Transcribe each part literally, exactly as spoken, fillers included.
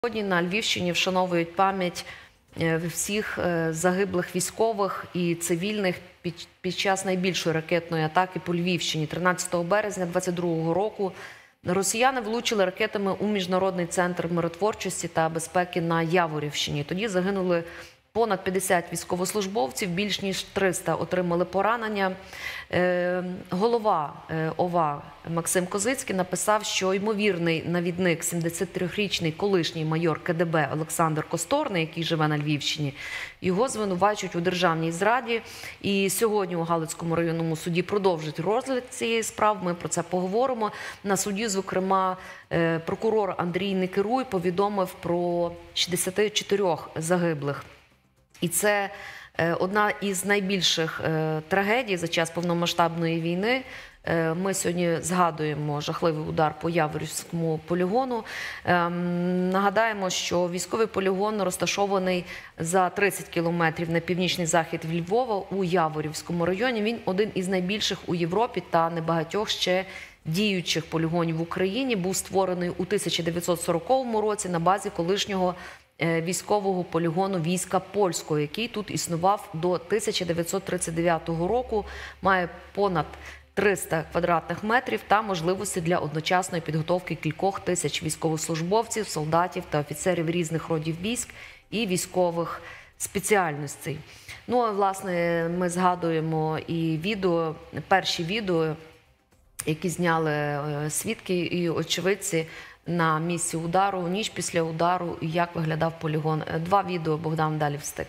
Сьогодні на Львівщині вшановують пам'ять всіх загиблих військових і цивільних під, під час найбільшої ракетної атаки по Львівщині. тринадцятого березня двадцять другого року росіяни влучили ракетами у Міжнародний центр миротворчості та безпеки на Яворівщині. Тоді загинули понад п'ятдесят військовослужбовців, більш ніж триста отримали поранення. Голова ОВА Максим Козицький написав, що ймовірний навідник, сімдесятитрирічний колишній майор ка де бе Олександр Косторний, який живе на Львівщині, його звинувачують у державній зраді. І сьогодні у Галицькому районному суді продовжать розгляд цієї справи. Ми про це поговоримо. На суді, зокрема, прокурор Андрій Некеруй повідомив про шістдесят чотири загиблих. І це одна із найбільших трагедій за час повномасштабної війни. Ми сьогодні згадуємо жахливий удар по Яворівському полігону. Нагадаємо, що військовий полігон розташований за тридцять кілометрів на північний захід від Львова у Яворівському районі. Він один із найбільших у Європі та небагатьох ще діючих полігонів в Україні. Був створений у тисяча дев'ятсот сороковому році на базі колишнього військового полігону війська польського, який тут існував до тисяча дев'ятсот тридцять дев'ятого року, має понад триста квадратних метрів та можливості для одночасної підготовки кількох тисяч військовослужбовців, солдатів та офіцерів різних родів військ і військових спеціальностей. Ну, а власне, ми згадуємо і відео, перші відео, які зняли свідки і очевидці на місці удару, ніч після удару, і як виглядав полігон. Два відео, Богдан, далі встиг.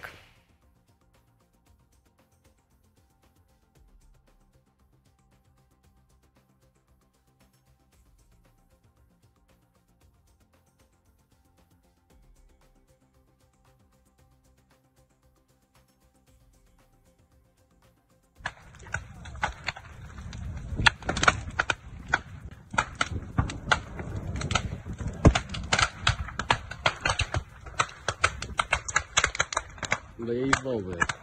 Да я ебал, блядь.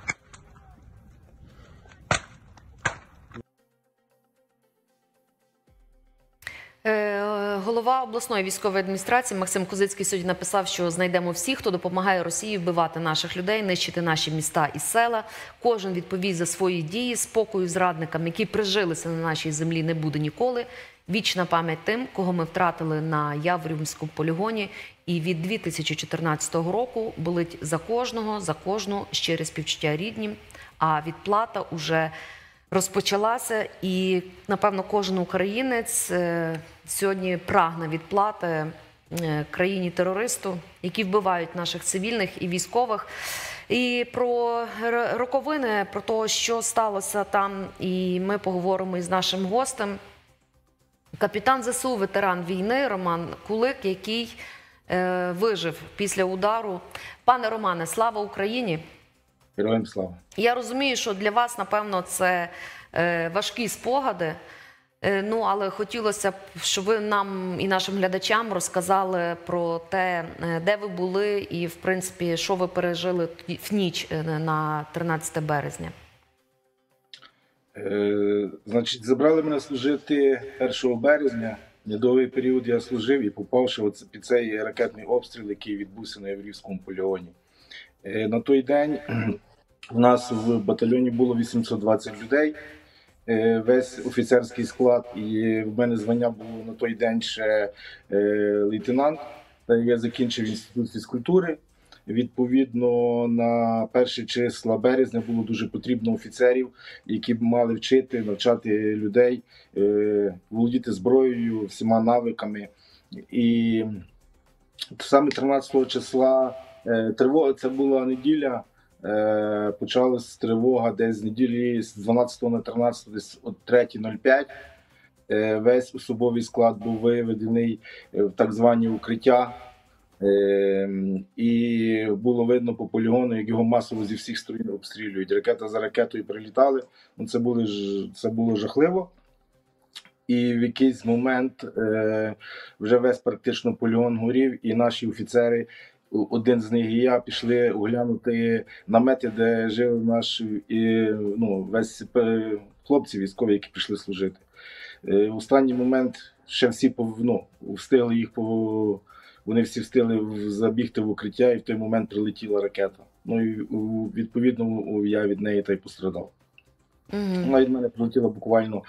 Голова обласної військової адміністрації Максим Козицький сьогодні написав, що знайдемо всіх, хто допомагає Росії вбивати наших людей, нищити наші міста і села. Кожен відповість за свої дії. Спокою зрадникам, які прижилися на нашій землі, не буде ніколи. Вічна пам'ять тим, кого ми втратили на Яворівському полігоні. І від дві тисячі чотирнадцятого року болить за кожного, за кожну щире співчуття ріднім. А відплата уже розпочалася, і, напевно, кожен українець сьогодні прагне відплати країні-терористу, які вбивають наших цивільних і військових. І про роковини, про те, що сталося там, і ми поговоримо із нашим гостем. Капітан зе се у, ветеран війни Роман Кулик, який е, вижив після удару. Пане Романе, слава Україні! Героям слава! Я розумію, що для вас, напевно, це е, важкі спогади. Е, ну, але хотілося б, щоб ви нам і нашим глядачам розказали про те, де ви були і, в принципі, що ви пережили в ніч на тринадцяте березня. Е, значить, забрали мене служити першого березня. Недовгий період я служив і попавши під цей ракетний обстріл, який відбувся на Яворівському полігоні. Е, на той день у нас в батальйоні було вісімсот двадцять людей, е, весь офіцерський склад, і в мене звання було на той день ще е, лейтенант. Я закінчив інститут фізкультури. Відповідно, на перші числа березня було дуже потрібно офіцерів, які б мали вчити, навчати людей, е, володіти зброєю, всіма навиками. І саме тринадцятого числа, е, тривога, це була неділя, е, почалась тривога десь з неділі з дванадцятого на тринадцяте, десь о третій нуль п'ять. Е, весь особовий склад був виведений в так звані укриття. Е, і було видно по полігону, як його масово зі всіх сторін обстрілюють. Ракета за ракетою прилітали. Ну, це, були, це було жахливо. І в якийсь момент е, вже весь практично полігон горів, і наші офіцери, один з них і я, пішли оглянути намети, де жили наші, і, ну, весь хлопці військові, які прийшли служити. Е, в останній момент ще всі ну, встигли їх вони всі встигли в- забігти в укриття, і в той момент прилетіла ракета. Ну і у- відповідно у- я від неї та й пострадав. Мгм. Вона від мене прилетіла буквально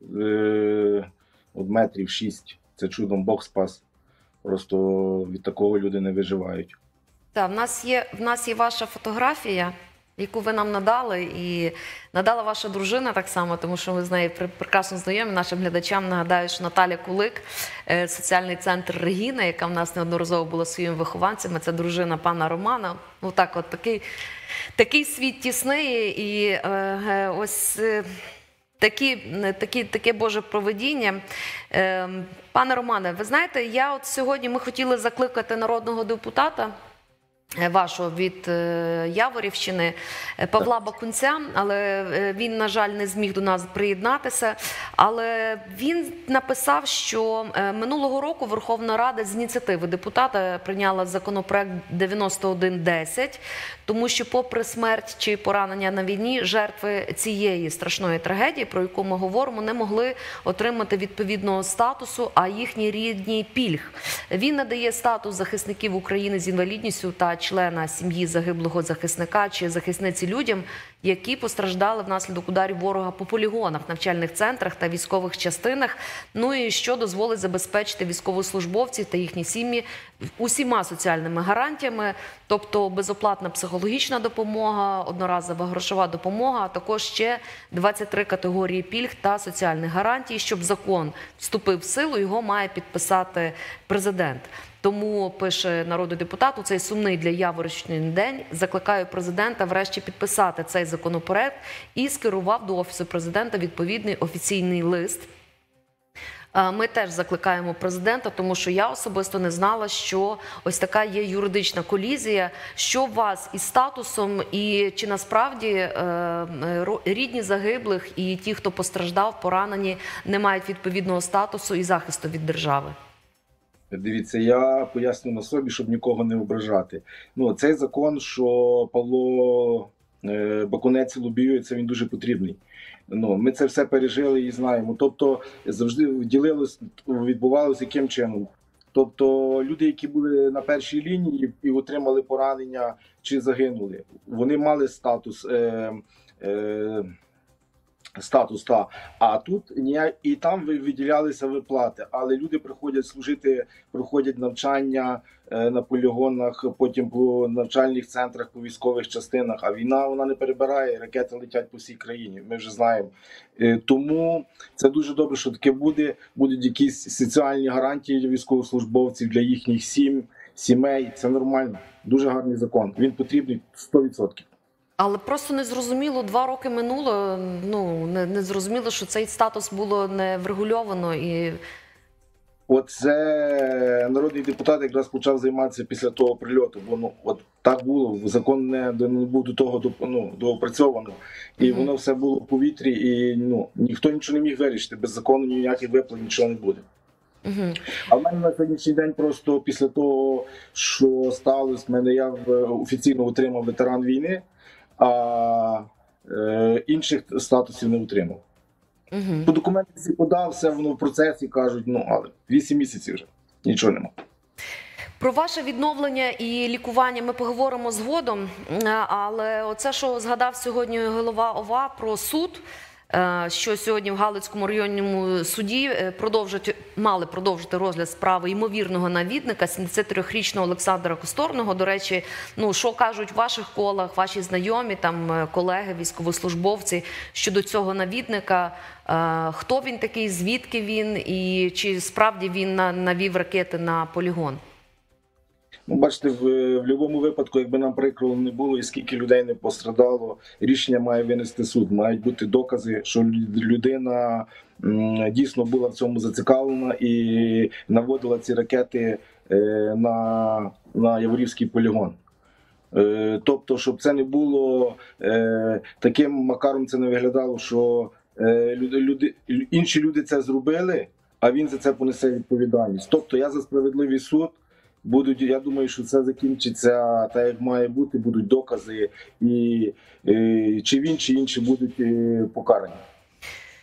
е, от метрів шість. Це чудом Бог спас. Просто від такого люди не виживають. Так, в нас є в нас є ваша фотографія, яку ви нам надали, і надала ваша дружина так само, тому що ми з нею пр- прекрасно знайомі. Нашим глядачам нагадаю, що Наталя Кулик, е, соціальний центр Регіна, яка в нас неодноразово була своїми вихованцями, це дружина пана Романа. Ну так, от такий, такий світ тісний, і е, е, ось. е, Такі, такі, таке Боже провидіння. Е, Пане Романе, ви знаєте, я от сьогодні ми хотіли закликати народного депутата е, вашого від е, Яворівщини е, Павла Бакунця, але е, він, на жаль, не зміг до нас приєднатися. Але він написав, що е, минулого року Верховна Рада з ініціативи депутата прийняла законопроект дев'яносто один десять, тому що попри смерть чи поранення на війні, жертви цієї страшної трагедії, про яку ми говоримо, не могли отримати відповідного статусу, а їхні рідні пільг. Він надає статус захисників України з інвалідністю та члена сім'ї загиблого захисника чи захисниці людям, які постраждали внаслідок ударів ворога по полігонах, навчальних центрах та військових частинах, ну і що дозволить забезпечити військовослужбовців та їхні сім'ї усіма соціальними гарантіями, тобто безоплатна психологічна допомога, одноразова грошова допомога, а також ще двадцять три категорії пільг та соціальних гарантій. Щоб закон вступив в силу, його має підписати президент. Тому, пише народний депутат, у цей сумний для Яворівщини день закликаю президента врешті підписати цей законопроект і скерував до Офісу президента відповідний офіційний лист. Е, Ми теж закликаємо президента, тому що я особисто не знала, що ось така є юридична колізія, що у вас із статусом, і чи насправді е, ро- рідні загиблих і ті, хто постраждав, поранені, не мають відповідного статусу і захисту від держави. Дивіться, я поясню на собі, щоб нікого не ображати. Ну, цей закон, що Павло е, Бакунець лобіює, це він дуже потрібний. Ну, ми це все пережили і знаємо. Тобто завжди ділилось, відбувалося яким чином. Тобто люди, які були на першій лінії і отримали поранення чи загинули, вони мали статус. Е, е, Статус, та а тут ніяк і там ви- виділялися виплати, але люди приходять служити, проходять навчання е, на полігонах, потім по навчальних центрах, по військових частинах. А війна вона не перебирає, ракети летять по всій країні. Ми вже знаємо. Е, тому це дуже добре, що таке буде. Будуть якісь соціальні гарантії для військовослужбовців, для їхніх сім, сімей. Це нормально. Дуже гарний закон. Він потрібний сто відсотків. Але просто не зрозуміло, два роки минуло, ну, не, не зрозуміло, що цей статус було не врегульовано і... Оце народний депутат якраз почав займатися після того прильоту, бо ну от так було, закон не, не був до того до, ну, доопрацьовано, і Мгм. воно все було в повітрі, і ну ніхто нічого не міг вирішити, без закону ніяких виплат нічого не буде. Угу. А в мене на сьогоднішній день просто після того, що сталося, в мене я в- офіційно отримав ветеран війни, а е, інших статусів не отримав. Угу. По документи всі подав, все воно в процесі, кажуть, ну але вісім місяців вже, нічого нема. Про ваше відновлення і лікування ми поговоримо згодом, е, але оце, що згадав сьогодні голова ОВА про суд, е, що сьогодні в Галицькому районному суді е, продовжать, мали продовжити розгляд справи ймовірного навідника сімдесятитрирічного Олександра Косторного. До речі, ну що кажуть в ваших колах, ваші знайомі, там е, колеги, військовослужбовці щодо цього навідника? Е, Хто він такий, звідки він і чи справді він на- навів ракети на полігон? Ну, бачите, в, в будь-якому випадку, якби нам прикро не було і скільки людей не пострадало, рішення має винести суд. Мають бути докази, що лю- людина м, дійсно була в цьому зацікавлена і наводила ці ракети е, на, на Яворівський полігон. Е, тобто, щоб це не було е, таким макаром, це не виглядало, що е, люди, люди, інші люди це зробили, а він за це понесе відповідальність. Тобто я за справедливий суд. Будуть, я думаю, що це закінчиться так, як має бути, будуть докази, і, і чи він, чи інші будуть е, покарані.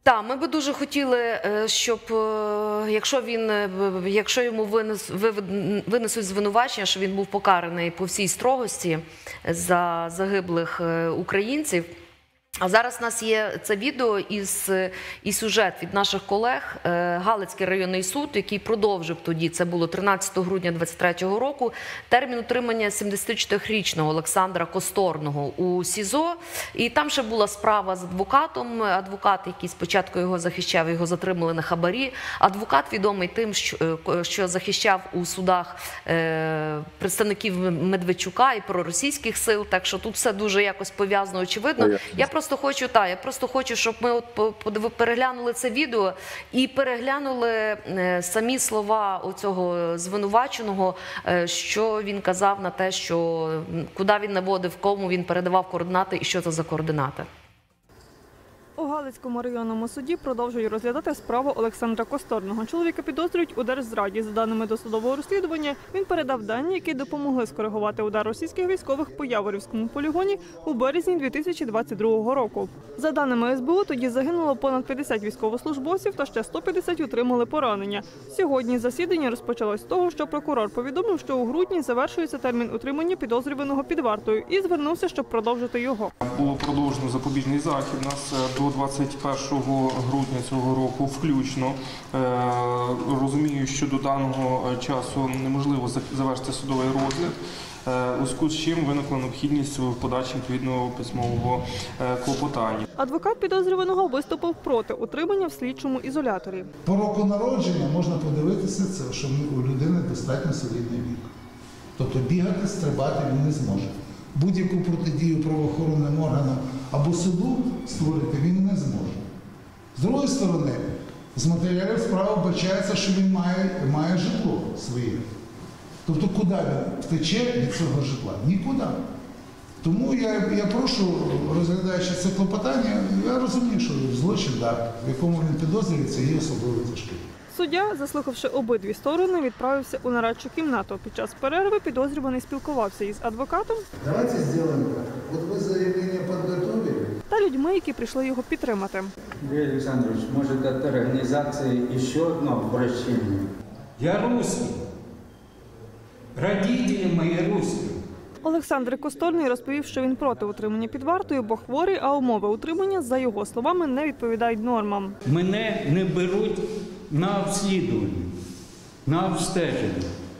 Так, ми би дуже хотіли, е, щоб, е, якщо він, е, в- якщо йому винес, вивед- винесуть звинувачення, що він був покараний по всій строгості за загиблих е, українців. А зараз у нас є це відео із, і сюжет від наших колег. Е, Галицький районний суд, який продовжив тоді, це було тринадцятого грудня двадцять третього року, термін утримання сімдесятичотирирічного Олександра Косторного у СІЗО. І там ще була справа з адвокатом. Адвокат, який спочатку його захищав, його затримали на хабарі. Адвокат відомий тим, що, е, що захищав у судах е, представників Медведчука і проросійських сил. Так що тут все дуже якось пов'язано, очевидно. Я просто Просто хочу, та, я просто хочу, щоб ми от подив- переглянули це відео і переглянули е, самі слова оцього звинуваченого, е, що він казав на те, що м, куди він наводив, кому він передавав координати і що це за координати. У Галицькому районному суді продовжують розглядати справу Олександра Косторного. Чоловіка підозрюють у держзраді. За даними досудового розслідування, він передав дані, які допомогли скоригувати удар російських військових по Яворівському полігоні у березні дві тисячі двадцять другого року. За даними ес бе у, тоді загинуло понад п'ятдесят військовослужбовців та ще сто п'ятдесят отримали поранення. Сьогодні засідання розпочалось з того, що прокурор повідомив, що у грудні завершується термін утримання підозрюваного під вартою і звернувся, щоб продовжити його. Було продовжено запобіжний захід. У нас до двадцять першого грудня цього року включно. Е, Розумію, що до даного часу неможливо завершити судовий розгляд. Е, У зв'язку з чим виникла необхідність в подачі відповідного письмового е, клопотання. Адвокат підозрюваного виступив проти утримання в слідчому ізоляторі. По року народження можна подивитися це, що у людини достатньо солідний вік. Тобто бігати, стрибати він не зможе. Будь-яку протидію правоохоронним органам або суду створити він не зможе. З другої сторони, з матеріалів справи вбачається, що він має, має житло своє. Тобто куди він втече від цього житла? Нікуди. Тому я, я прошу, розглядаючи це клопотання, я розумію, що злочин, так, в якому він підозрюється, є особливо тяжкий. Суддя, заслухавши обидві сторони, відправився у нарадчу кімнату. Під час перерви підозрюваний спілкувався із адвокатом Давайте зробимо так. От ви заявлення підготовили. та людьми, які прийшли його підтримати. Андрей Александрович, может, от организации еще одно обращение? Я русский. Родители мои русские. Олександр Косторний розповів, що він проти утримання під вартою, бо хворий, а умови утримання, за його словами, не відповідають нормам. Мене не беруть на обслідування, на обстеження.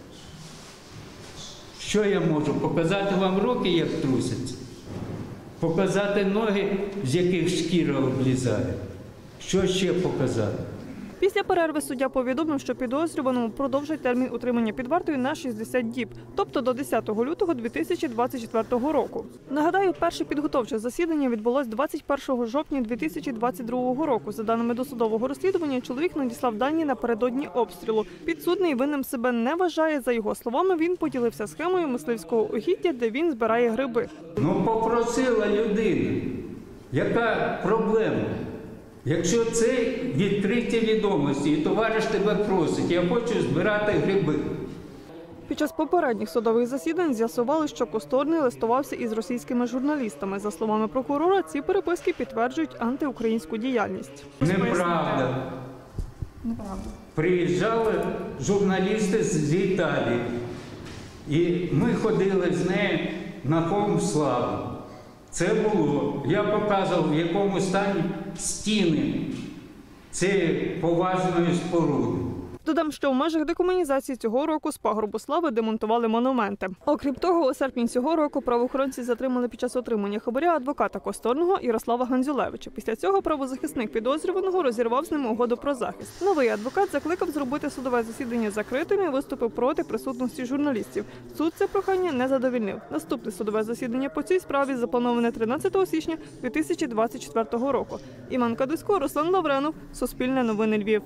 Що я можу? Показати вам руки, як трусяться? Показати ноги, з яких шкіра облізає? Що ще показати? Після перерви суддя повідомив, що підозрюваному продовжать термін утримання під вартою на шістдесят діб, тобто до десятого лютого дві тисячі двадцять четвертого року. Нагадаю, перше підготовче засідання відбулось двадцять першого жовтня дві тисячі двадцять другого року. За даними досудового розслідування, чоловік надіслав дані напередодні обстрілу. Підсудний винним себе не вважає. За його словами, він поділився схемою мисливського угіддя, де він збирає гриби. Ну, попросила людина. Яка проблема? Якщо це відкриті відомості, і товариш тебе просить, я хочу збирати гриби. Під час попередніх судових засідань з'ясували, що Косторний листувався із російськими журналістами. За словами прокурора, ці переписки підтверджують антиукраїнську діяльність. Неправда. Неправда. Приїжджали журналісти з Італії, і ми ходили з нею на Холм Слави. Це було. Я показував, в якому стані стіни цієї поважної споруди. Додам, що в межах декомунізації цього року з пагорбу слави демонтували монументи. Окрім того, у серпні цього року правоохоронці затримали під час отримання хабаря адвоката Косторного Ярослава Гандзюлевича. Після цього правозахисник підозрюваного розірвав з ним угоду про захист. Новий адвокат закликав зробити судове засідання закритим і виступив проти присутності журналістів. Суд це прохання не задовільнив. Наступне судове засідання по цій справі заплановане тринадцятого січня дві тисячі двадцять четвертого року. Іман Кадисько, Руслан Лавренов, Суспільне новини Львів.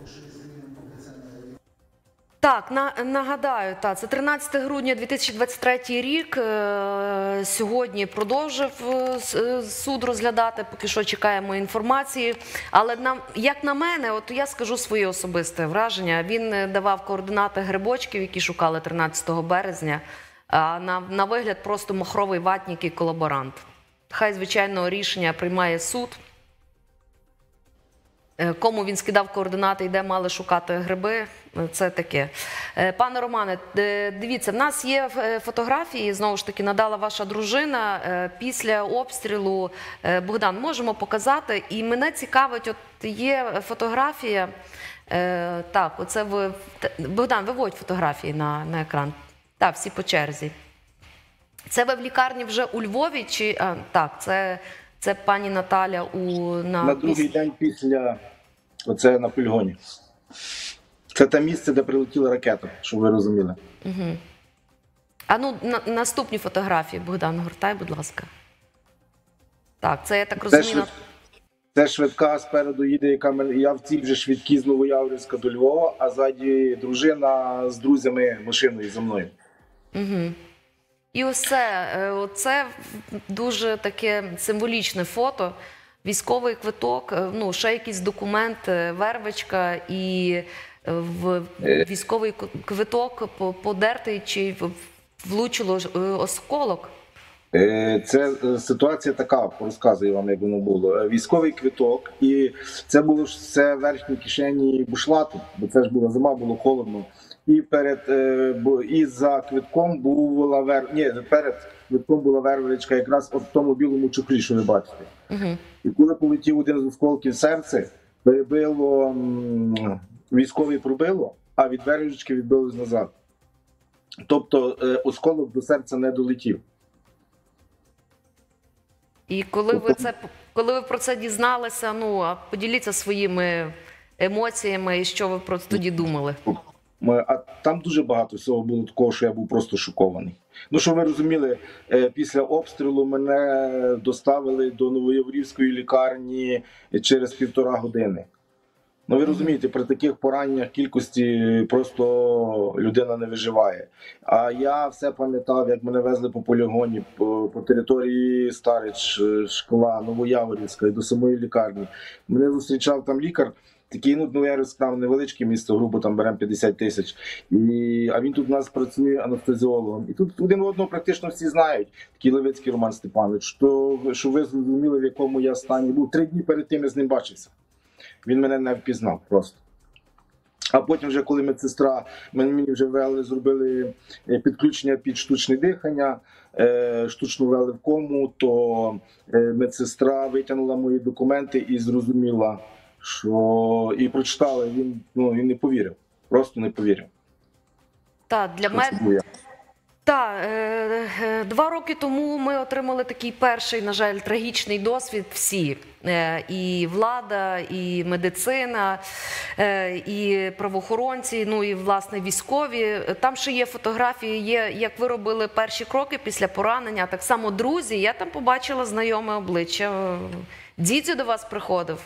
Так, на, нагадаю, та, це тринадцятого грудня дві тисячі двадцять третій рік. Е, сьогодні продовжив е, суд розглядати, поки що чекаємо інформації. Але на, як на мене, от я скажу своє особисте враження. Він давав координати грибочків, які шукали тринадцятого березня. А на, на вигляд просто махровий ватник і колаборант. Хай, звичайно, рішення приймає суд. Е, Кому він скидав координати і де мали шукати гриби, е, це таке. Е, Пане Романе, е, дивіться, в нас є е, фотографії, знову ж таки, надала ваша дружина е, після обстрілу. Е, Богдан, можемо показати? І мене цікавить, от є фотографія, е, так, оце ви, Богдан, виводь фотографії на, на екран. Так, всі по черзі. Це ви в лікарні вже у Львові? Чи, а, так, це, це пані Наталя у... На, На другий день після, оце на полігоні. Це те місце, де прилетіла ракета, щоб ви розуміли. Угу. А ну, на, наступні фотографії, Богдан, гортай, будь ласка. Так, це, я так Це, розумію... швид... це швидка, спереду їде, яка мене... я в цій вже швидкій з Новояворівська до Львова, а ззаді дружина з друзями машиною за мною. Угу. І ось це, це дуже таке символічне фото, військовий квиток, ну, ще якийсь документ, вервичка і в військовий квиток подертий чи влучило осколок? Це ситуація така, розказую вам, як воно було. Військовий квиток, і це було все в верхній кишені бушлату, бо це ж була зима, було холодно. І перед і за квитком була вер... Ні, перед квитком була вервичка якраз от в тому білому чохлі, що ви бачите. Uh-huh. І коли полетів один з осколків в серце, перебило, військовий пробило, а від вервички відбилось назад. Тобто осколок до серця не долетів. І коли ви це, коли ви про це дізналися, ну, поділіться своїми емоціями і що ви про це тоді думали? А там дуже багато всього було такого, що я був просто шокований. Ну, що ви розуміли, після обстрілу мене доставили до Новояворівської лікарні через півтора години. Ну, ви розумієте, при таких пораненнях кількості просто людина не виживає. А я все пам'ятав, як мене везли по полігоні, по, по території Старич, Школа, Новояворівська і до самої лікарні. Мене зустрічав там лікар, такий, ну, Новояворівськ, там невеличке місто, грубо там беремо п'ятдесят тисяч. І, а він тут у нас працює анестезіологом. І тут один одного практично всі знають, такий Левицький Роман Степанович, що, що ви зрозуміли, в якому я стані був. Три дні перед тим я з ним бачився. Він мене не впізнав просто. А потім вже, коли медсестра, мені вже ввели, зробили підключення під штучне дихання, штучно ввели в кому, то медсестра витягнула мої документи і зрозуміла, що... І прочитала, він, ну, він не повірив, просто не повірив. Так, для мене... Так, е, два роки тому ми отримали такий перший, на жаль, трагічний досвід всі. Е, і влада, і медицина, е, і правоохоронці, ну і, власне, військові. Там ще є фотографії, є, як ви робили перші кроки після поранення, так само друзі. Я там побачила знайоме обличчя. Дідзю до вас приходив?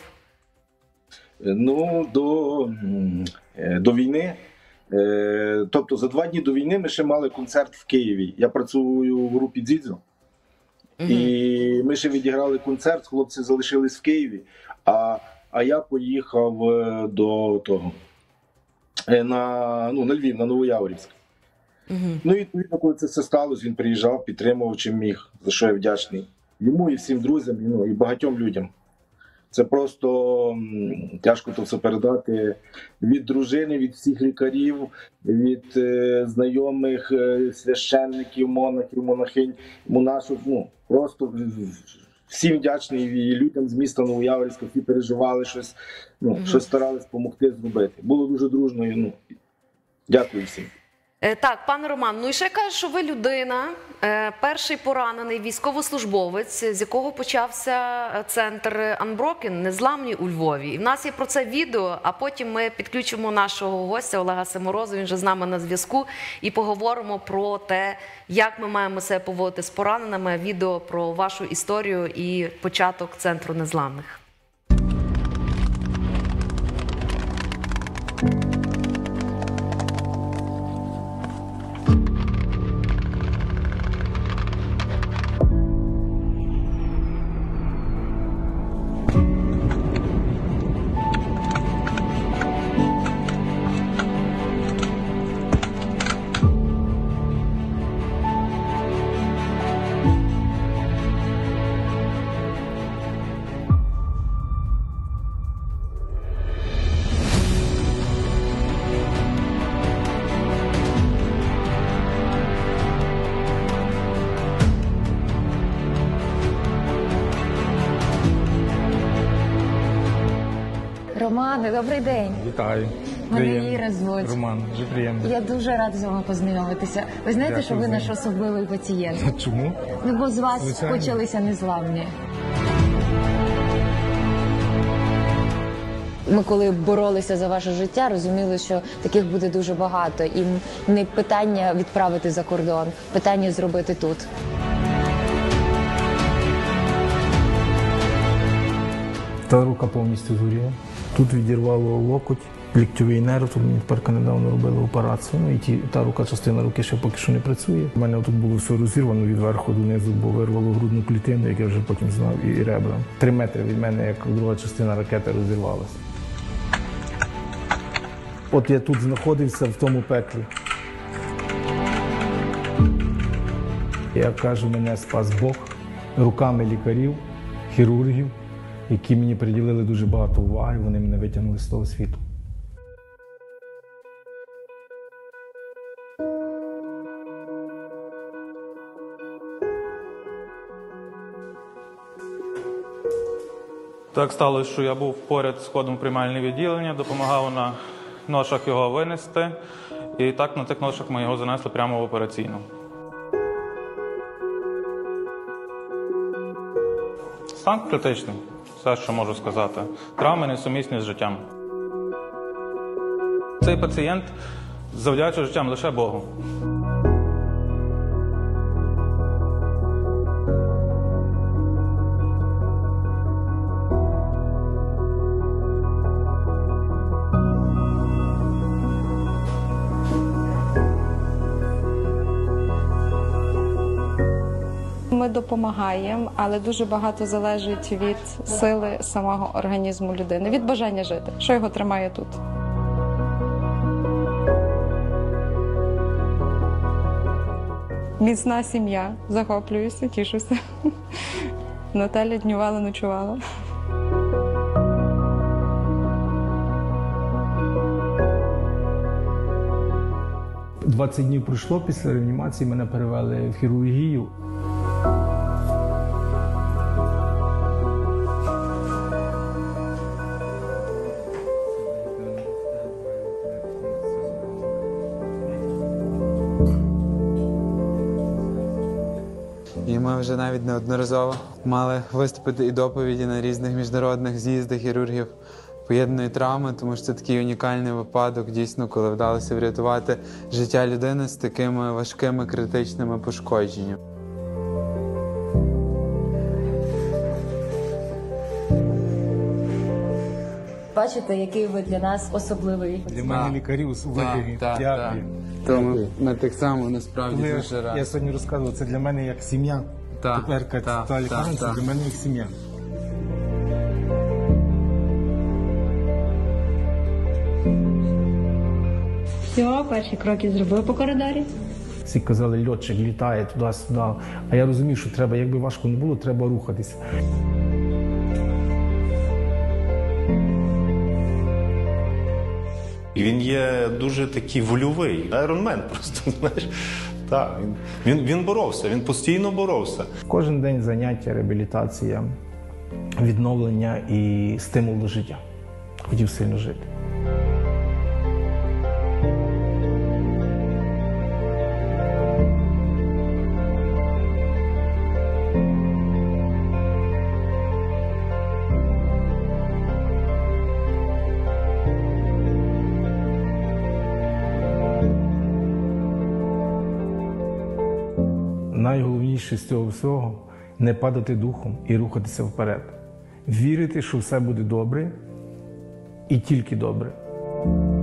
Ну, до, до війни. Тобто за два дні до війни ми ще мали концерт в Києві. Я працюю в групі Дзідзо. Uh-huh. І ми ще відіграли концерт, хлопці залишились в Києві, а, а я поїхав до того, на, ну, на Львів, на Новояворівськ. Uh-huh. Ну і відповідно, коли це все сталося, він приїжджав, підтримував чим міг, за що я вдячний. Йому і всім друзям, ну, і багатьом людям. Це просто тяжко то все передати від дружини, від всіх лікарів, від е, знайомих е, священників, монахів, монахинь, монашок. Ну, просто всім вдячний і людям з міста Новояворівська, які переживали щось, ну, mm-hmm. щось старались допомогти зробити. Було дуже дружно. Ну, дякую всім. Так, пане Роман, ну і ще кажуть, що ви людина, перший поранений військовослужбовець, з якого почався центр Unbroken, Незламні у Львові. І в нас є про це відео, а потім ми підключимо нашого гостя Олега Семорозу, він вже з нами на зв'язку, і поговоримо про те, як ми маємо себе поводити з пораненими, відео про вашу історію і початок центру Незламних. Романе, добрий день. Вітаю. Мене Приємно. Іра звуть. Роман, дуже приємно. Я дуже рада з вами познайомитися. Ви знаєте, Дякую що ви за- наш особливий пацієнт? Чому? Ну, бо з вас Звичайно. почалися незламні. Ми коли боролися за ваше життя, розуміли, що таких буде дуже багато. І не питання відправити за кордон, питання зробити тут. Та рука повністю згоріла. Тут відірвало локоть, ліктьовий нерв, тут мені тепер недавно робили операцію. Ну і ті, та рука, частина руки ще поки що не працює. У мене тут було все розірвано від верху донизу, бо вирвало грудну клітину, як я вже потім знав, і ребра. Три метри від мене, як друга частина ракети розірвалася. От я тут знаходився в тому пеклі. Я кажу, мене спас Бог руками лікарів, хірургів, які мені приділили дуже багато уваги, вони мене витягнули з того світу. Так сталося, що я був поряд з входом в приймальне відділення, допомагав на ношах його винести. І так на цих ношах ми його занесли прямо в операційну. Стан критичний, все, що можу сказати. Травми несумісні з життям. Цей пацієнт завдячує життям лише Богу. Ми допомагаємо, але дуже багато залежить від сили самого організму людини, від бажання жити, що його тримає тут. Міцна сім'я, захоплююся, тішуся. Наталя днювала, ночувала. двадцять днів пройшло після реанімації, мене перевели в хірургію. І ми вже навіть неодноразово мали виступити і доповіді на різних міжнародних з'їздах хірургів поєднаної травми, тому що це такий унікальний випадок, дійсно, коли вдалося врятувати життя людини з такими важкими критичними пошкодженнями. Бачите, який ви для нас особливий. Для мене лікарів особливий. Так, Дякую. так. Тому ми так само насправді Коли дуже раді. я сьогодні розказував, це для мене як сім'я. Так, Тепер так, та так, лікарня, це так. для мене як сім'я. Все, перші кроки зробив по коридорі. Всі казали, льотчик літає туди-сюди. А я розумів, що треба, якби важко не було, треба рухатися. І він є дуже такий вольовий, айронмен просто, знаєш. Так, він, він, він боровся, він постійно боровся. Кожен день заняття, реабілітація, відновлення і стимул до життя. Хотів сильно жити. Найголовніше з цього всього – не падати духом і рухатися вперед. Вірити, що все буде добре і тільки добре.